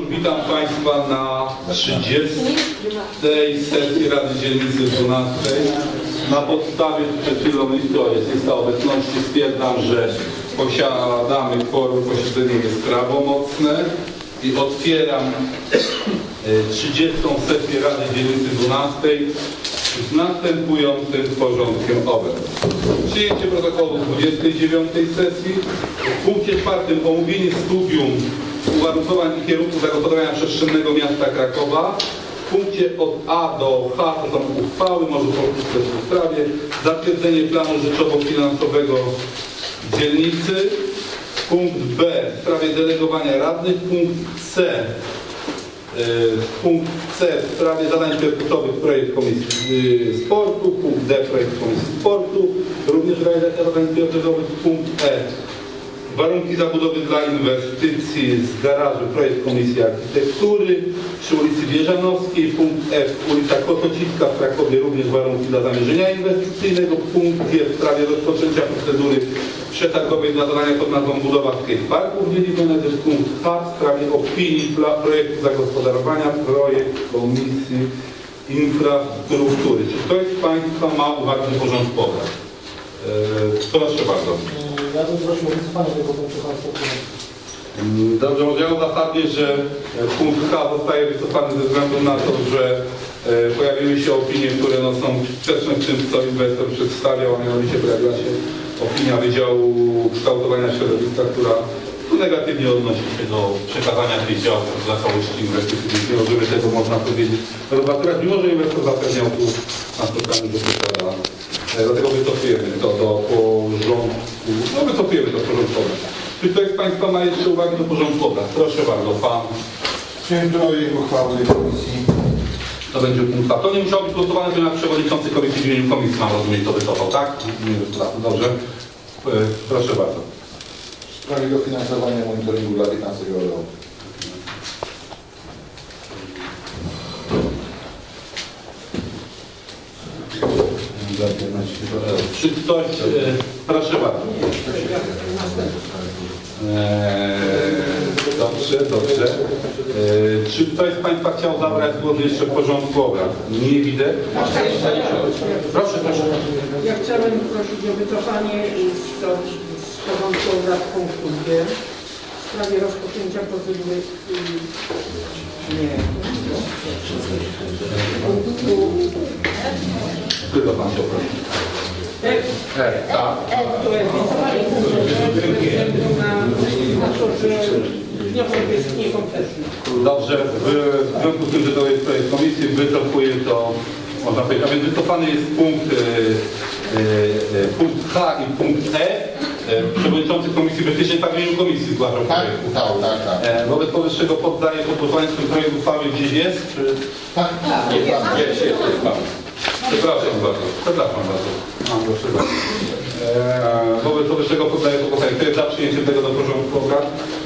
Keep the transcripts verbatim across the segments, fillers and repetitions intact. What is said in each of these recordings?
Witam Państwa na trzydziestej sesji Rady Dzielnicy dwunastej. Na podstawie przed chwilą listu jest lista obecności. Stwierdzam, że posiadamy kworum, posiedzenie jest prawomocne i otwieram trzydziestą sesję Rady Dzielnicy dwunastej z następującym porządkiem obrad. Przyjęcie protokołu dwudziestej dziewiątej sesji. W punkcie czwartym omówienie studium uwarunkowań i kierunków zagospodarowania przestrzennego miasta Krakowa. W punkcie od A do H to są uchwały, może pokrótce w sprawie. Zatwierdzenie planu rzeczowo-finansowego dzielnicy. Punkt B w sprawie delegowania radnych. Punkt C Punkt C w sprawie zadań priorytetowych projekt Komisji Sportu. Punkt D projekt Komisji Sportu. Również realizacja zadań priorytetowych. Punkt E warunki zabudowy dla inwestycji z garażu projekt Komisji Architektury przy ulicy Wieżanowskiej. Punkt F ulica Kotocicka w Krakowie, również warunki dla zamierzenia inwestycyjnego. Punkt G w sprawie rozpoczęcia procedury przetargowej dla zadania pod nazwą budowa skateparków dzielnicowych. Punkt H w sprawie opinii dla projektu zagospodarowania projekt Komisji Infrastruktury. Czy ktoś z Państwa ma uwagę do porządku obrad? Eee, proszę bardzo. Ja bym prosił o wycofanie tego punktu H. Dobrze, powiedziałem zasadnie, że punkt H zostaje wycofany ze względu na to, że e, pojawiły się opinie, które no, są sprzeczne z tym, co inwestor przedstawiał, a mianowicie pojawiła się opinia Wydziału Kształtowania Środowiska, która tu negatywnie odnosi się do przekazania tej działki dla całości inwestycji. Nie możemy tego, można powiedzieć, rozpatrywać, mimo że inwestor zapewniał tu na spotkaniu, że posiada. Dlatego wycofujemy to do porządku, no wycofujemy to porządku. Czy ktoś z Państwa ma jeszcze uwagi do porządku obrad? Proszę bardzo, Pan. Przyjęto uchwałę komisji. To będzie punkt A. To nie musiał być głosowany, to jak przewodniczący komisji w imieniu komisji, mam rozumieć, to wycofał, tak? Dobrze. Proszę bardzo. W sprawie dofinansowania monitoringu dla piętnastego roku. Czy ktoś, e, proszę bardzo. E, dobrze, dobrze. E, czy ktoś z Państwa chciał zabrać głos jeszcze w porządku obrad? Nie widzę. Proszę, proszę. Ja chciałem prosić o wycofanie z, z porządku obrad punktu G w sprawie rozpoczęcia procedury. Nie. Punktu Tylko Pan się prosi. E, tak. to jest wycofanie punktu G ze względu na, na to, że wniosek jest niekompletny. Dobrze, w związku z tym, że to jest projekt komisji, wycofuję to, można powiedzieć, a więc wycofany jest punkt, e, e, punkt H i punkt E. Przewodniczący komisji bezpiecznie tak w imieniu komisji zgłaszał Tak, projekt tak, tak, tak. E, wobec powyższego poddaję pod głosowanie ten projekt uchwały gdzieś jest? Czy... Tak, Jest, jest, jest, jest Pan. Przepraszam bardzo, przepraszam bardzo. No, proszę bardzo. E, wobec powyższego poddaję pod głosowanie. Kto jest za przyjęciem tego do porządku obrad?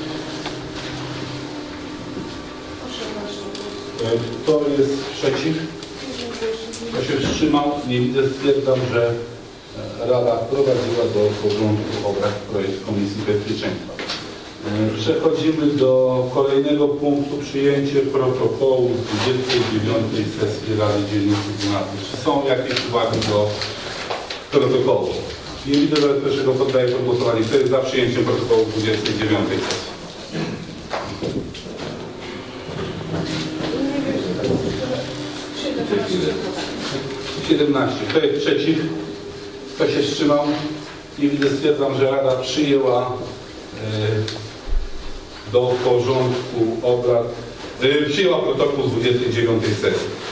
E, Kto jest przeciw? Kto się wstrzymał? Nie widzę. Stwierdzam, że Rada wprowadziła do porządku obrad projekt Komisji Bezpieczeństwa. Przechodzimy do kolejnego punktu. Przyjęcie protokołu dwudziestej dziewiątej sesji Rady Dzielnicy dwunastej. Czy są jakieś uwagi do protokołu? Nie widzę, że pierwszego poddaję pod głosowanie. Kto jest za przyjęciem protokołu dwudziestej dziewiątej sesji? siedemnaście. Kto jest przeciw? Kto się wstrzymał? Nie widzę. Stwierdzam, że Rada przyjęła do porządku obrad, przyjęła protokół z dwudziestej dziewiątej sesji.